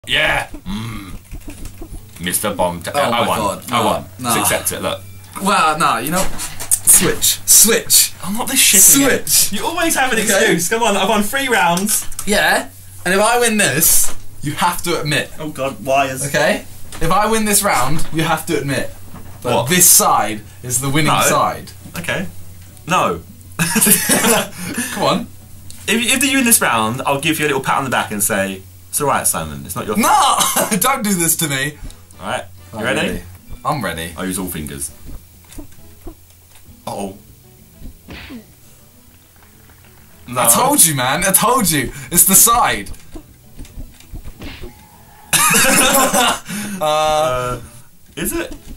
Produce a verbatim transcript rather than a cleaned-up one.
Yeah. Mm. Mister Bomb. Oh I my won. God. I No, won. no. Just accept it. Look. Well, no, you know. Switch. Switch. I'm not this shit. Switch. You always have an Okay. excuse. Come on, I've won three rounds. Yeah. And if I win this, you have to admit. Oh god, wires. Okay? If I win this round, you have to admit that What? this side is the winning No. side. Okay. No. Come on. If, if you win this round, I'll give you a little pat on the back and say, it's alright, Simon. It's not your No! Don't do this to me. Alright. You I'm ready? I'm ready. I'll use all fingers. Uh oh. No. I told you, man. I told you. It's the side. uh, is it?